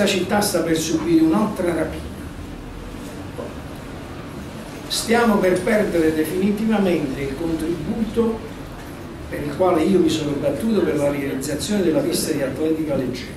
questa città sta per subire un'altra rapina. Stiamo per perdere definitivamente il contributo per il quale io mi sono battuto per la realizzazione della pista di atletica leggera.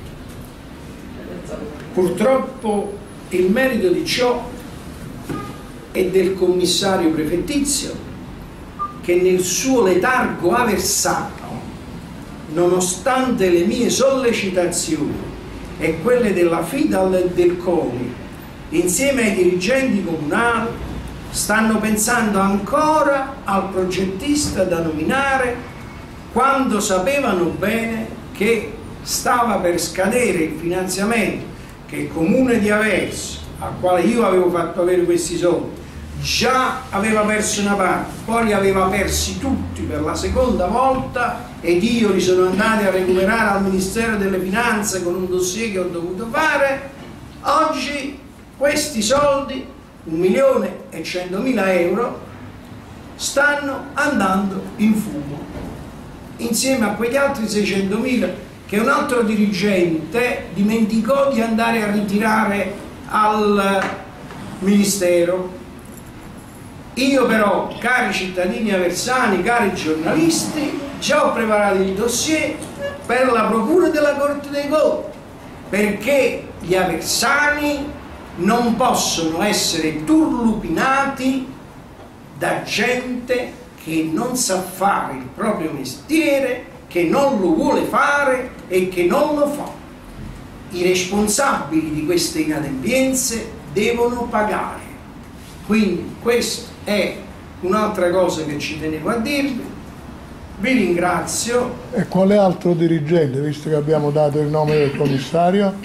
Purtroppo il merito di ciò è del commissario prefettizio, che nel suo letargo avversato, nonostante le mie sollecitazioni e quelle della FIDAL e del CONI, insieme ai dirigenti comunali, stanno pensando ancora al progettista da nominare, quando sapevano bene che stava per scadere il finanziamento che il comune di Aversa, al quale io avevo fatto avere questi soldi, già aveva perso una parte, poi li aveva persi tutti per la seconda volta ed io li sono andati a recuperare al Ministero delle Finanze con un dossier che ho dovuto fare. Oggi questi soldi, 1.100.000 euro, stanno andando in fumo insieme a quegli altri 600.000 che un altro dirigente dimenticò di andare a ritirare al Ministero. Io però, cari cittadini aversani, cari giornalisti, già ho preparato il dossier per la procura della Corte dei Conti, perché gli aversani non possono essere turlupinati da gente che non sa fare il proprio mestiere, che non lo vuole fare e che non lo fa. I responsabili di queste inadempienze devono pagare. Quindi questa è un'altra cosa che ci tenevo a dirvi. Vi ringrazio. E quale altro dirigente, visto che abbiamo dato il nome del commissario?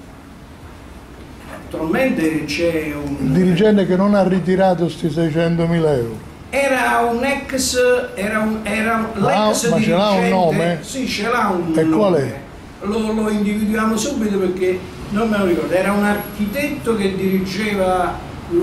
Attualmente c'è un dirigente che non ha ritirato questi 600.000 euro. Era un ex, l'ex ma dirigente. ce l'ha un nome? Sì, ce l'ha un e nome. Qual è? Lo individuiamo subito perché non me lo ricordo. Era un architetto che dirigeva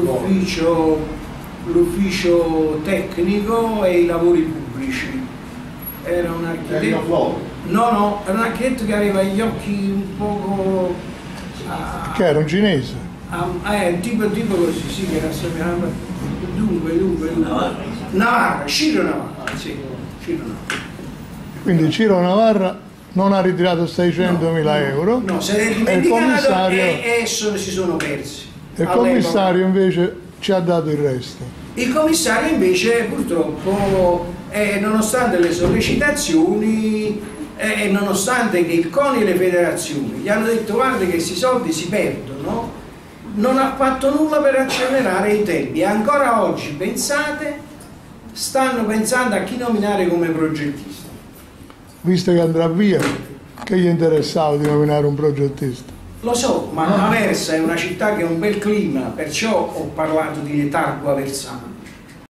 l'ufficio tecnico e i lavori pubblici. Era un architetto. No, era un architetto che aveva gli occhi un poco. Che era un cinese? Tipo così, sì, che era dunque. Navarra, Ciro Navarra, sì, Ciro Navarra. Quindi Ciro Navarra non ha ritirato 600.000 euro. No, se l'è dimenticato e si sono persi. E il commissario invece ci ha dato il resto. Il commissario invece purtroppo, nonostante le sollecitazioni e nonostante che il CONI e le federazioni gli hanno detto guarda che questi soldi si perdono, non ha fatto nulla per accelerare i tempi e ancora oggi, pensate, stanno pensando a chi nominare come progettista. Visto che andrà via, che gli interessava di nominare un progettista? Lo so, ma Aversa è una città che ha un bel clima, perciò ho parlato di letargo aversano.